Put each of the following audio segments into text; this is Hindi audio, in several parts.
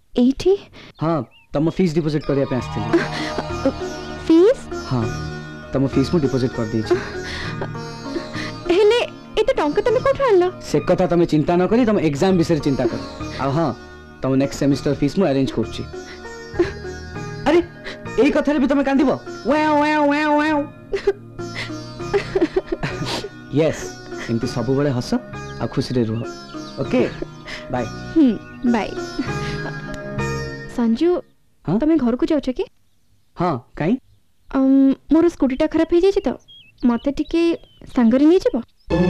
एठी हाँ तुम फीस डिपोजिट करया पे आस्थिली। फीस? हाँ तुम फीस मु डिपोजिट कर देछि। हेले एते टंका तमे कोठा आलो? से कथा तमे चिंता न करी, तुम एग्जाम विषय चिंता कर। आ हाँ तुम नेक्स्ट सेमिस्टर फीस मु अरेंज करछि। अरे एई कथा रे भी तमे कांदिबो? Wow wow wow wow. Yes एमती सब बड़े हस आ खुशी रे रुह। Okay bye. बाय। संजू तमे घर को जाउछ के? हाँ काई मोर स्कूटीटा खराब हो जाए तो मते टिके सांगरे नहीं जीव।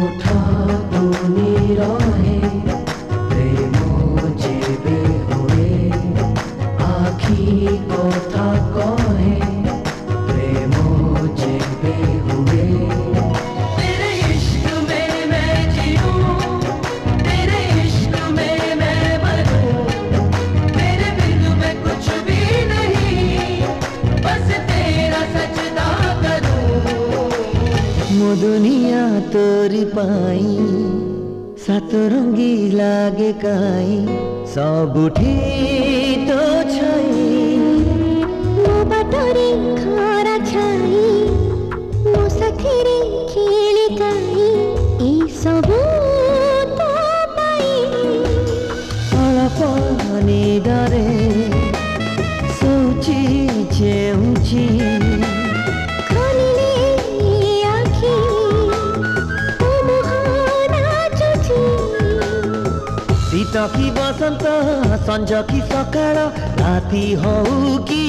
दुनिया तोरी पाई सात रंगी लागे काई सबुठी तो छाई मो बाटरे खरा छाई मो साथीरे खेली काई ए सबु तो पाई अलपानी डरे सोची जेउची शीत की बसंत संज की सकाळ राति हऊ की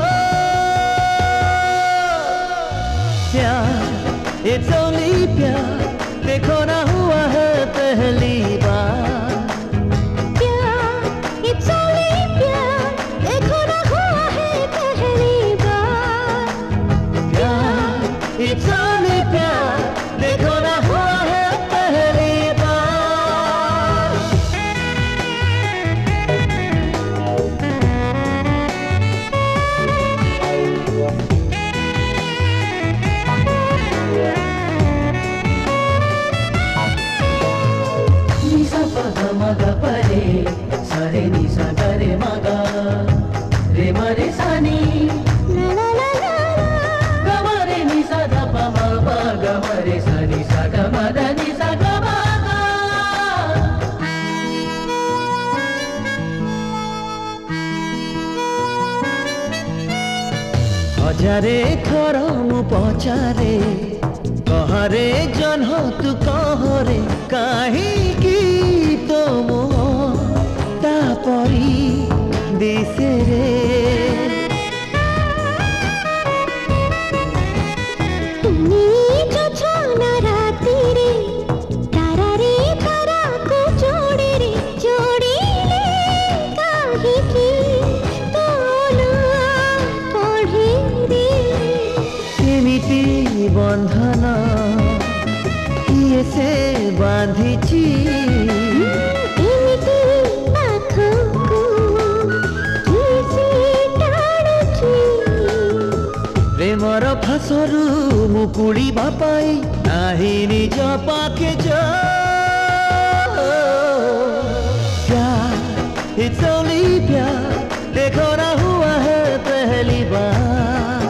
प्यार इट्स ओनली प्यार देखो ना हुआ है पहली बार प्यार इट्स ओनली प्यार देखो ना हुआ है पहली बार प्यार इट्स ओनली प्यार देखो ना हुआ है पहली मगा परे सरे नि सा गरे मगा रे मरे सानी ला ला ला ला ग मरे नि सा ध प म प ग मरे सा नि सा ग म ध नि सा ग म हजारे थर मु पचारे कहरे जन्ह तू कहरे काहे की तो मो तापरी दिसे रे तुमी जो छाना राती रे तारा रे तारा को जोड़े रे जोड़ी ले काहे की तो ना पढ़े रे एमिति बंधन किए से बांधिची एमिति पाखको किए से टाड़ुची प्रेमर फासरु मुकुड़ी बापाई नाही निज पाके जा प्यार इट्स ओनली प्यार देखो ना हुआ है पहली बार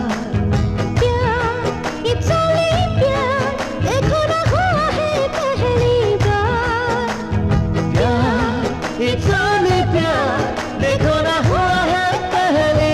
प्यार इट्स ओनली प्यार देखो ना हुआ है पहली बार प्यार इट्स ओनली प्यार देखो ना हुआ है पहली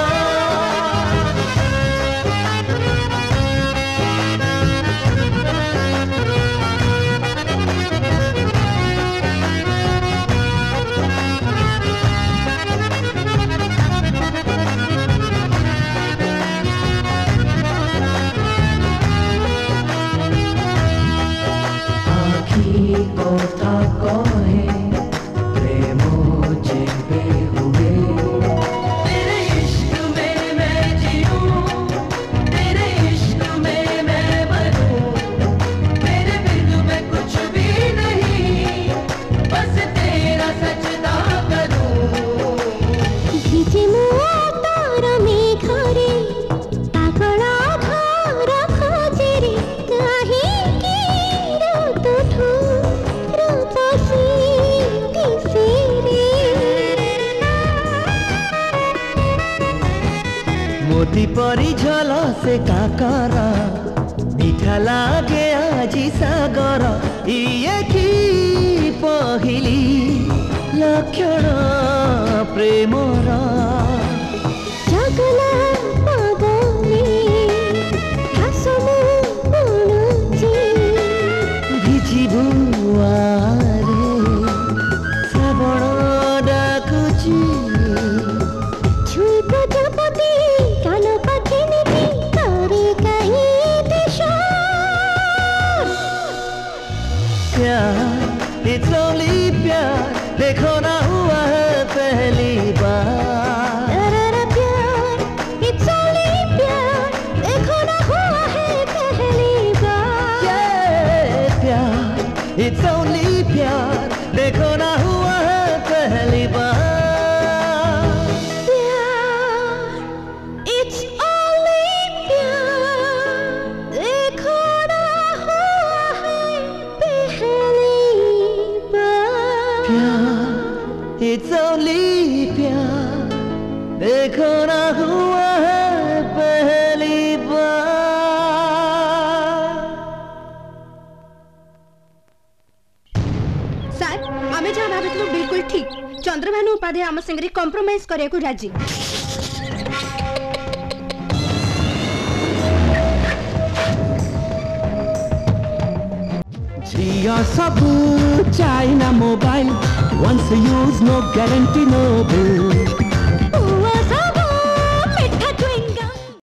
কথা কহে প্রেম যেবে হুয়ে तेरे इश्क में मैं जीऊं तेरे इश्क में मैं मरूं तेरे बिन मैं कुछ भी नहीं बस तेरा सजदा करूं भिजे मो तारा मेघरे पागला घर खोजे रे काहे की रूप उठू रूप से परी झल से काकर मीठा लागे आजी सागर इए की पहिली लक्षण प्रेमर जगला पवने हासमु बुलुची भिजिबु आरे श्रावण डाकुची छुई प्रजापति कान पाखे नीति करे कहीं दिशा प्यार it's only प्यार देखो ना हुआ है पहली बार अरे प्यार it's only प्यार देखो ना हुआ है पहली बार प्यार it's only प्यार देखो ना हुआ है पहली बार प्यार it's only प्यार देखो ना हुआ है पहली बार प्यार it's only प्यार देखो ना हुआ है पहली बार सर आमे जहाँ भावितलु बिल्कुल ठीक चंद्रभानु उपाध्याय आम संगे कॉम्प्रोमाइज करिया को राजी JioSaavn China mobile once use no guarantee no bill